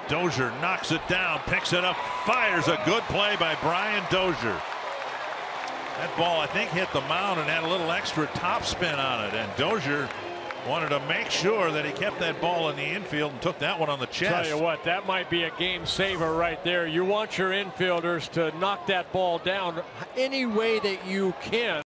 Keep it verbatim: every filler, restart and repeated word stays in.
Dozier knocks it down, picks it up, fires. A good play by Brian Dozier. That ball, I think, hit the mound and had a little extra topspin on it, and Dozier wanted to make sure that he kept that ball in the infield and took that one on the chest. Tell you what, that might be a game saver right there. You want your infielders to knock that ball down any way that you can.